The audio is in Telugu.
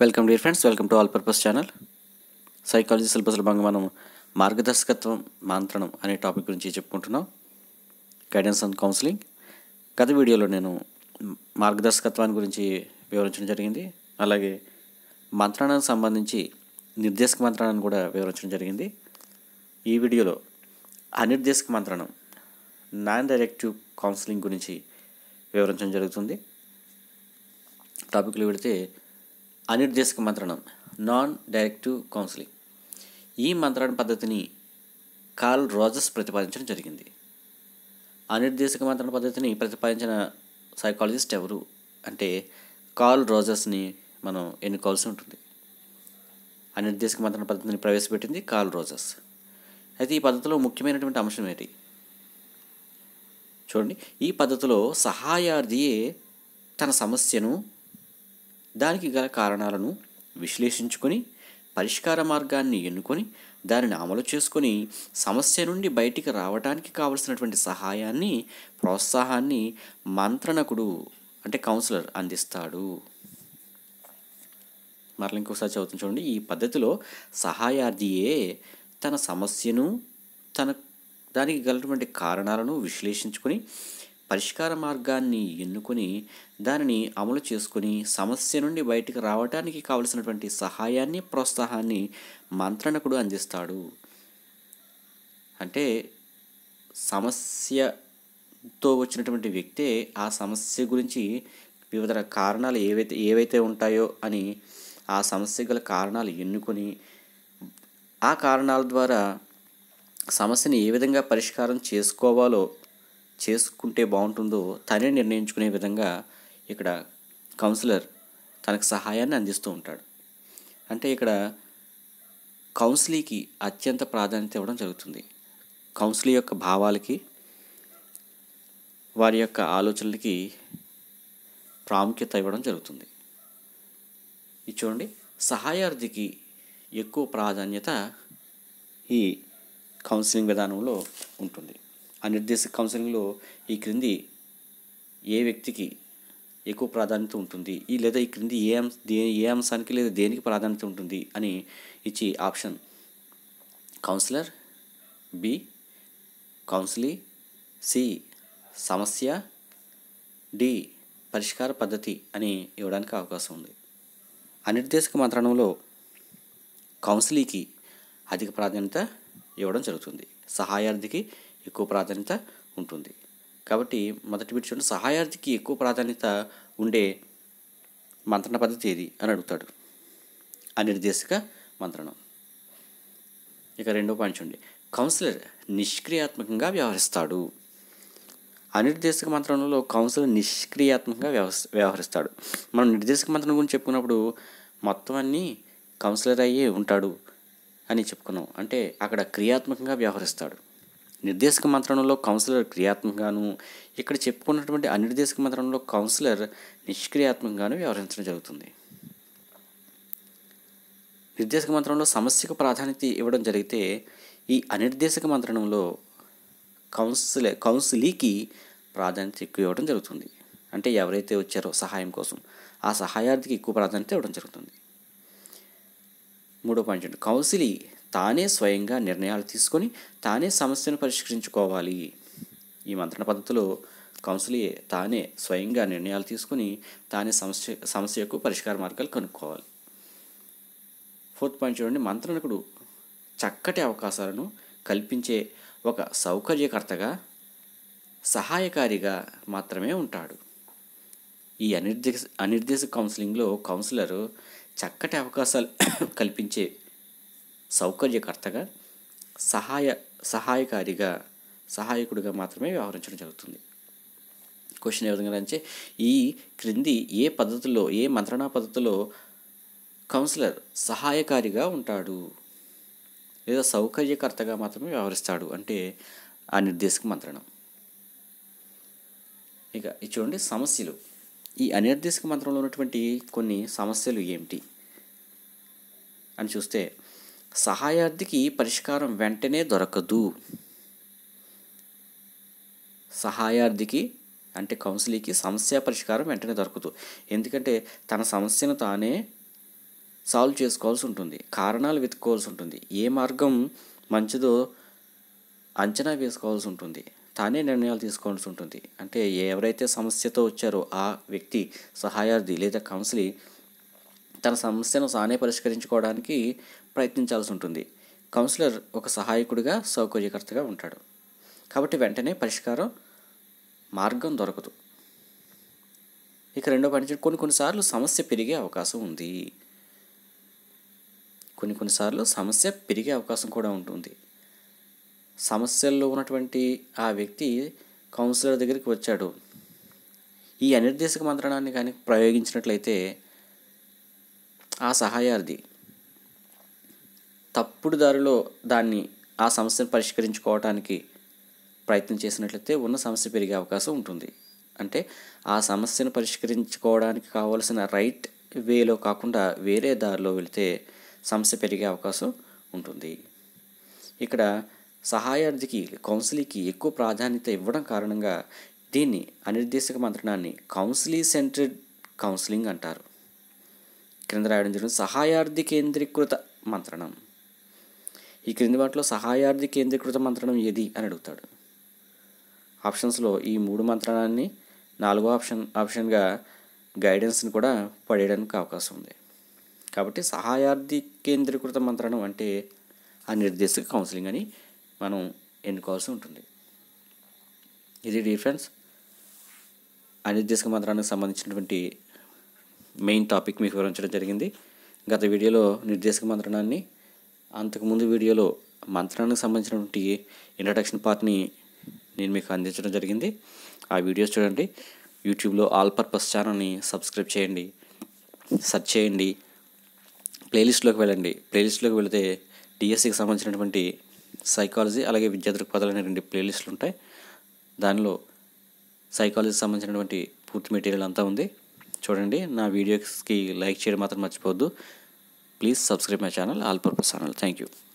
Welcome dear friends, welcome to all purpose channel. Psychology సిలబస్లో భాగంగా మనం మార్గదర్శకత్వం మంత్రణం అనే టాపిక్ గురించి చెప్పుకుంటున్నాం. Guidance and counselling. గత వీడియోలో నేను మార్గదర్శకత్వాన్ని గురించి వివరించడం జరిగింది. అలాగే మంత్రణానికి సంబంధించి నిర్దేశక మంత్రణాన్ని కూడా వివరించడం జరిగింది. ఈ వీడియోలో అనిర్దేశక మంత్రణం, నాన్ డైరెక్టివ్ కౌన్సిలింగ్ గురించి వివరించడం జరుగుతుంది. టాపిక్లో వెళితే అనిర్దేశక మంత్రణం, నాన్ డైరెక్టివ్ కౌన్సిలింగ్. ఈ మంత్రణ పద్ధతిని కార్ల్ రోజర్స్ ప్రతిపాదించడం జరిగింది. అనిర్దేశక మంత్రణ పద్ధతిని ప్రతిపాదించిన సైకాలజిస్ట్ ఎవరు అంటే కార్ల్ రోజర్స్ని మనం ఎన్నుకోవాల్సి ఉంటుంది. అనిర్దేశక మంత్రణ పద్ధతిని ప్రవేశపెట్టింది కార్ల్ రోజర్స్. అయితే ఈ పద్ధతిలో ముఖ్యమైనటువంటి అంశం ఏంటి చూడండి. ఈ పద్ధతిలో సహాయార్థియే తన సమస్యను, దానికి గల కారణాలను విశ్లేషించుకొని పరిష్కార మార్గాన్ని ఎన్నుకొని దానిని అమలు చేసుకొని సమస్య నుండి బయటికి రావడానికి కావలసినటువంటి సహాయాన్ని, ప్రోత్సాహాన్ని మంత్రణకుడు అంటే కౌన్సిలర్ అందిస్తాడు. మరలా ఇంకోసారి చదువుతుంది చూడండి. ఈ పద్ధతిలో సహాయార్థియే తన సమస్యను, దానికి గలటువంటి కారణాలను విశ్లేషించుకొని పరిష్కార మార్గాన్ని ఎన్నుకొని దానిని అమలు చేసుకొని సమస్య నుండి బయటికి రావడానికి కావలసినటువంటి సహాయాన్ని, ప్రోత్సాహాన్ని మంత్రణకుడు అందిస్తాడు. అంటే సమస్యతో వచ్చినటువంటి వ్యక్తే ఆ సమస్య గురించి వివిధ కారణాలు ఏవైతే ఉంటాయో అని ఆ సమస్య గల కారణాలు ఎన్నుకొని ఆ కారణాల ద్వారా సమస్యని ఏ విధంగా పరిష్కారం చేసుకుంటే బాగుంటుందో తనే నిర్ణయించుకునే విధంగా ఇక్కడ కౌన్సిలర్ తనకు సహాయాన్ని అందిస్తూ ఉంటాడు. అంటే ఇక్కడ కౌన్సిలింగ్కి అత్యంత ప్రాధాన్యత ఇవ్వడం జరుగుతుంది. కౌన్సిలింగ్ యొక్క భావాలకి, వారి యొక్క ఆలోచనలకి ప్రాముఖ్యత ఇవ్వడం జరుగుతుంది. ఇది చూడండి, సహాయార్థికి ఎక్కువ ప్రాధాన్యత ఈ కౌన్సిలింగ్ విధానంలో ఉంటుంది. అనిర్దేశక కౌన్సిలింగ్లో ఈ క్రింది ఏ వ్యక్తికి ఎక్కువ ప్రాధాన్యత ఉంటుంది, లేదా ఈ క్రింది ఏ అంశానికి లేదా దేనికి ప్రాధాన్యత ఉంటుంది అని ఇచ్చి option counsellor, B counselee, C సమస్య, డి పరిష్కార పద్ధతి అని ఇవ్వడానికి అవకాశం ఉంది. అనిర్దేశక మంత్రణంలో కౌన్సిలీకి అధిక ప్రాధాన్యత ఇవ్వడం జరుగుతుంది, సహాయార్థికి ఎక్కువ ప్రాధాన్యత ఉంటుంది. కాబట్టి మొదటి బిట్ చూడండి, సహాయార్థికి ఎక్కువ ప్రాధాన్యత ఉండే మంత్రణ పద్ధతి ఏది అని అడుగుతాడు. అనిర్దేశక మంత్రణం. ఇక రెండో పాయింట్ చూడండి, కౌన్సిలర్ నిష్క్రియాత్మకంగా వ్యవహరిస్తాడు. అనిర్దేశక మంత్రణంలో కౌన్సిలర్ నిష్క్రియాత్మకంగా వ్యవహరిస్తాడు. మనం నిర్దేశక మంత్రణం గురించి చెప్పుకున్నప్పుడు మొత్తం అన్నీ కౌన్సిలర్ అయ్యే ఉంటాడు అని చెప్పుకున్నాం. అంటే అక్కడ క్రియాత్మకంగా వ్యవహరిస్తాడు. నిర్దేశక మంత్రణంలో కౌన్సిలర్ క్రియాత్మకంగాను, ఇక్కడ చెప్పుకున్నటువంటి అనిర్దేశక మంత్రణంలో కౌన్సిలర్ నిష్క్రియాత్మకంగాను వ్యవహరించడం జరుగుతుంది. నిర్దేశక మంత్రంలో సమస్యకు ప్రాధాన్యత ఇవ్వడం జరిగితే ఈ అనిర్దేశక మంత్రణంలో కౌన్సిలీకి ప్రాధాన్యత ఎక్కువ ఇవ్వడం జరుగుతుంది. అంటే ఎవరైతే వచ్చారో సహాయం కోసం ఆ సహాయార్థికి ఎక్కువ ప్రాధాన్యత ఇవ్వడం జరుగుతుంది. మూడో పాయింట్ ఏంటి, కౌన్సిలీ తానే స్వయంగా నిర్ణయాలు తీసుకొని తానే సమస్యను పరిష్కరించుకోవాలి. ఈ మంత్రణ పద్ధతిలో కౌన్సిలీ తానే స్వయంగా నిర్ణయాలు తీసుకొని తానే సమస్యకు పరిష్కార మార్గాలు కనుక్కోవాలి. ఫోర్త్ పాయింట్ చూడండి, మంత్రణకుడు చక్కటి అవకాశాలను కల్పించే ఒక సౌకర్యకర్తగా, సహాయకారిగా మాత్రమే ఉంటాడు. ఈ అనిర్దేశక కౌన్సిలింగ్లో కౌన్సిలర్ చక్కటి అవకాశాలు కల్పించే సౌకర్యకర్తగా, సహాయకారిగా, సహాయకుడిగా మాత్రమే వ్యవహరించడం జరుగుతుంది. క్వశ్చన్ ఏ విధంగా అంటే, ఈ క్రింది ఏ మంత్రణా పద్ధతిలో కౌన్సిలర్ సహాయకారిగా ఉంటాడు లేదా సౌకర్యకర్తగా మాత్రమే వ్యవహరిస్తాడు అంటే అనిర్దేశక మంత్రణం. ఇక ఇది చూడండి, సమస్యలు. ఈ అనిర్దేశక మంత్రంలో ఉన్నటువంటి కొన్ని సమస్యలు ఏమిటి అని చూస్తే, సహాయార్థికి పరిష్కారం వెంటనే దొరకదు. సహాయార్థికి అంటే కౌన్సిలింగ్కి సమస్య పరిష్కారం వెంటనే దొరకదు. ఎందుకంటే తన సమస్యను తానే సాల్వ్ చేసుకోవాల్సి ఉంటుంది, కారణాలు వెతుక్కోవాల్సి ఉంటుంది, ఏ మార్గం మంచిదో అంచనా వేసుకోవాల్సి ఉంటుంది, తానే నిర్ణయాలు తీసుకోవాల్సి ఉంటుంది. అంటే ఎవరైతే సమస్యతో వచ్చారో ఆ వ్యక్తి సహాయార్థి లేదా కౌన్సిలీ తన సమస్యను తానే పరిష్కరించుకోవడానికి ప్రయత్నించాల్సి ఉంటుంది. కౌన్సిలర్ ఒక సహాయకుడిగా సౌకర్యకర్తగా ఉంటాడు కాబట్టి వెంటనే పరిష్కారం మార్గం దొరకదు. ఇక రెండో పాయింట్, కొన్నిసార్లు సమస్య పెరిగే అవకాశం ఉంది. కొన్నిసార్లు సమస్య పెరిగే అవకాశం కూడా ఉంటుంది. సమస్యల్లో ఉన్నటువంటి ఆ వ్యక్తి కౌన్సిలర్ దగ్గరికి వచ్చాడు, ఈ అనిర్దేశక మంత్రాన్ని కానీ ప్రయోగించినట్లయితే ఆ సహాయార్థి తప్పుడు దారిలో ఆ సమస్యను పరిష్కరించుకోవడానికి ప్రయత్నం చేసినట్లయితే ఉన్న సమస్య పెరిగే అవకాశం ఉంటుంది. అంటే ఆ సమస్యను పరిష్కరించుకోవడానికి కావలసిన రైట్ వేలో కాకుండా వేరే దారిలో వెళితే సమస్య పెరిగే అవకాశం ఉంటుంది. ఇక్కడ సహాయార్థికి కౌన్సిలీకి ఎక్కువ ప్రాధాన్యత ఇవ్వడం కారణంగా దీన్ని అనిర్దేశక మంత్రాన్ని కౌన్సిలీ సెంట్రెడ్ కౌన్సిలింగ్ అంటారు. క్రింద రాయడం జరిగింది సహాయార్థి కేంద్రీకృత మంత్రణం. ఈ క్రింది వాటిలో సహాయార్థి కేంద్రీకృత మంత్రణం ఏది అని అడుగుతాడు. ఆప్షన్స్లో ఈ 3 మంత్రాన్ని 4వ ఆప్షన్గా గైడెన్స్ని కూడా పడేయడానికి అవకాశం ఉంది. కాబట్టి సహాయార్థి కేంద్రీకృత మంత్రణం అంటే అనిర్దేశక కౌన్సిలింగ్ అని మనం ఎన్నుకోవాల్సి ఉంటుంది. ఇది డిఫరెన్స్ అనిర్దేశక మంత్రానికి సంబంధించినటువంటి మెయిన్ టాపిక్ మీకు వివరించడం జరిగింది. గత వీడియోలో నిర్దేశక మంత్రాన్ని, అంతకుముందు వీడియోలో మంత్రానికి సంబంధించినటువంటి ఇంట్రడక్షన్ పార్ట్ని నేను మీకు అందించడం జరిగింది. ఆ వీడియోస్ చూడండి. యూట్యూబ్లో ఆల్ పర్పస్ ఛానల్ని సబ్స్క్రైబ్ చేయండి, సెర్చ్ చేయండి, ప్లేలిస్ట్లోకి వెళ్ళండి. ప్లేలిస్ట్లోకి వెళితే డిఎస్సికి సంబంధించినటువంటి సైకాలజీ అలాగే విద్యా దృక్పథాలు అనే 2 ప్లేలిస్టులు ఉంటాయి. దానిలో సైకాలజీకి సంబంధించినటువంటి పూర్తి మెటీరియల్ అంతా ఉంది, చూడండి. నా వీడియోస్కి లైక్ చేయడం మాత్రం మర్చిపోవద్దు. Please subscribe my channel all purpose channel. Thank you.